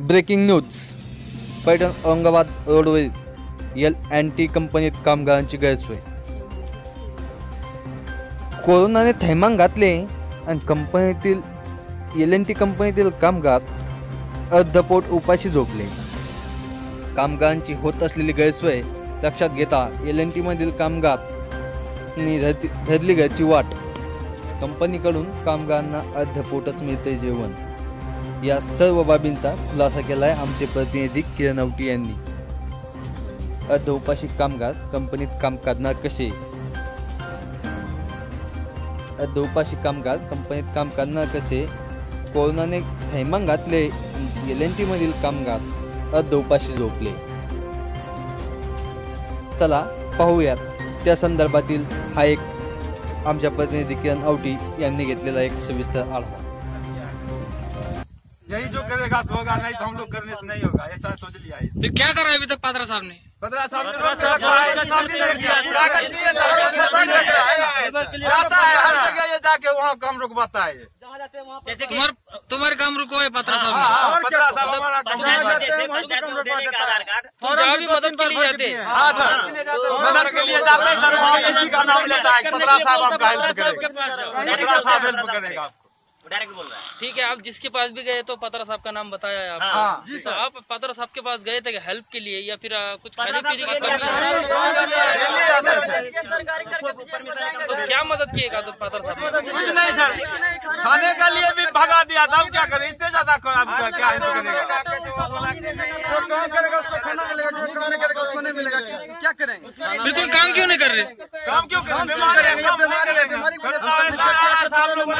Breaking news. Paithan Aurangabad रोडवरील L&T कंपनीत कामगारांची गैरसोय. कोरोनाने थैमान घातले आणि कंपनीतील L&T कंपनीतील कामगार अर्धपोट उपाशी झोपले. कामगारांची होत असलेली गैरसोय लक्षात घेता L&T मधील कामगारांनी धरली घरची वाट. कंपनीकडून कामगारांना अर्धपोटच मिळते जेवण. या सर्व बाबींचा खुलासा केलाय आमचे प्रतिनिधी किरण आवटी यांनी. अर्धउपाशी कामगार कंपनीत काम करणार कसे? अर्धउपाशी कामगार कंपनीत काम करणार कसे? कोरोनाने थैमान घातले. L&T मधील कामगार अर्धउपाशी झोपले. चला पाहूयात त्या संदर्भातील हा एक आमच्या प्रतिनिधी किरण आवटी यांनी घेतलेला एक सविस्तर आढावा. यही जो करेगा तो होगा, नहीं तो हम लोग करने से नहीं होगा, ऐसा सोच लिया है. तो क्या करा अभी तक पात्रा साहब ने? पदरा साहब ने रोक रखा है, कागज नहीं है, जाता है हर जगह ये जाके वहाँ काम रुकवाता है. तुम्हारे काम रुको है पात्रा साहब? पदरा साहब हमारा काम जहाँ भी मदद के लिए जाते हैं. हाँ सर, मदद के लिए जाते हैं सर, वहाँ किसी का नाम लेता है, पदरा साहब आपका हेल्प करेगा, पदरा साहब हेल्प करेगा आपको. डायरेक्ट बोल रहा है. ठीक है, आप जिसके पास भी गए तो पात्रा साहब का नाम बताया है आपको. तो आप पात्रा साहब के पास गए थे हेल्प के लिए या फिर कुछ खाने पीने की कमी? तो क्या मदद किएगा तो पात्रा साहब? कुछ नहीं सर, खाने के लिए भी भगा दिया था. हम क्या करें, इससे ज्यादा खराब क्या हेल्प करेगा? जो काम करेगा उसको खाना मिलेगा, जो काम नहीं करेगा उसको नहीं मिलेगा. क्या करेंगे? बिल्कुल काम क्यों नहीं कर रहे? काम क्यों करें? बीमारी है, काम नहीं करेंगे. साहब लोग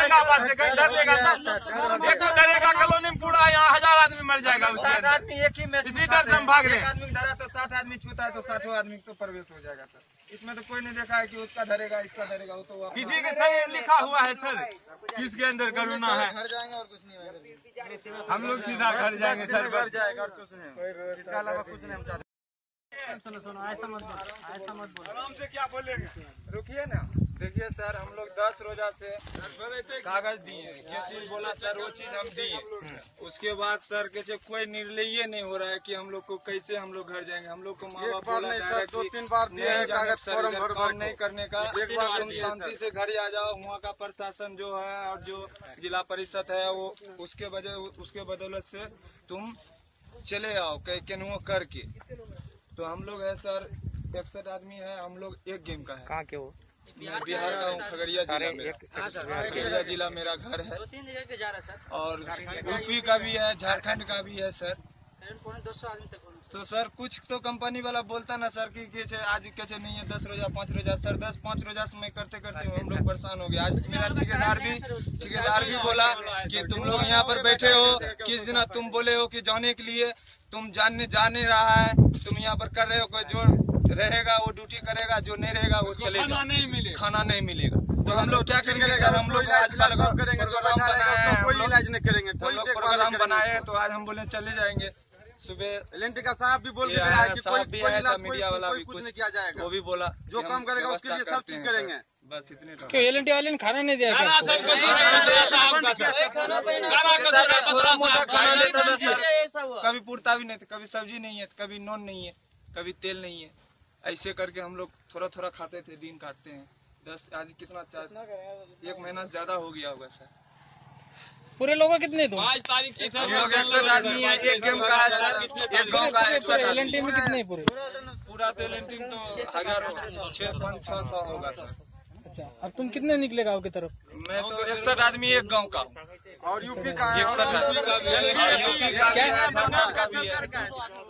देखो डरेगा कॉलोनी में पूरा यहाँ 1000 आदमी मर जाएगा. एक ही में इसी डर से हम भाग रहे हैं. 60 आदमी छूता है तो 60 आदमी तो प्रवेश हो जाएगा सर. इसमें तो कोई नहीं देखा है कि उसका डरेगा इसका डरेगा. वो तो किसी के सर लिखा हुआ है सर किसके अंदर करोना है. घर जाएंगे और कुछ नहीं होगा. हम लोग सीधा घर जाएंगे सर, घर जाएगा और कुछ नहीं, इसके अलावा कुछ नहीं हम चाहते. सुनो ऐसा मत बोलो. आराम से क्या बोलेंगे, रुकिए ना. देखिए सर, हम लोग 10 रोजा से कागज दिए, जो चीज बोला सर वो चीज हम दिए. उसके बाद सर के कोई निर्णय नहीं हो रहा है कि हम लोग को कैसे हम लोग घर जाएंगे. हम लोग को माँ बाप बोला जा रहा है 2-3 बार दिए हैं कागज फॉर्म नहीं करने का. एक बार तुम शांति से घर आ जाओ. वहाँ का प्रशासन जो है और जो जिला परिषद है वो उसके बदौलत से तुम चले आओ केनुओ करके. तो हम लोग है सर 61 आदमी है. हम लोग एक गेम का है. कहाँ के हो? बिहार का हूँ, खगड़िया जिला मेरा घर है. और यूपी का भी है, झारखंड का भी है सर. तो सर कुछ तो कंपनी वाला बोलता ना सर कि आज कैसे नहीं है 10 रोजा 5 रोजा. सर 10-5 रोजा में करते करते हम लोग परेशान हो गए. आज मेरा ठेकेदार भी बोला कि तुम लोग यहाँ पर बैठे हो, किस दिन तुम बोले हो कि जाने के लिए तुम जाने रहा है. तुम यहाँ पर कर रहे हो, कोई जो रहेगा वो ड्यूटी करेगा, जो नहीं रहेगा वो चलेगा. खाना नहीं मिलेगा. तो हम लोग क्या करेंगे सर? हम लोग प्रोग्राम बनाए तो आज हम बोले चले जाएंगे. सुबह L&T का साहब भी बोल के गया कि कोई इलाज मीडिया वाला भी कुछ नहीं किया जाएगा. वो भी बोला जो काम करेगा उसके लिए सब चीज करेंगे. बस इतने. क्यों L&T वाले ने खाना नहीं दिया? कभी पूर्ता भी नहीं, कभी सब्जी नहीं है, कभी नॉन नहीं है, कभी तेल नहीं है. ऐसे करके हम लोग थोड़ा थोड़ा खाते थे, दिन काटते हैं. 10 आज कितना 1 महीना ज्यादा हो गया होगा सर. पूरे लोग कितने? 5 तारीख से सर 61 आदमी है. एक गेम का है सर, एक गाँव का है. L&T में कितने पूरे? पूरा तो L&T में तो 600-500 होगा सर. अच्छा, अब तुम कितने निकले गाँव की तरफ? मैं तो 61 आदमी एक गांव का और यूपी का है. 61 आदमी का भी है, यूपी का भी है, झारखंड का भी है.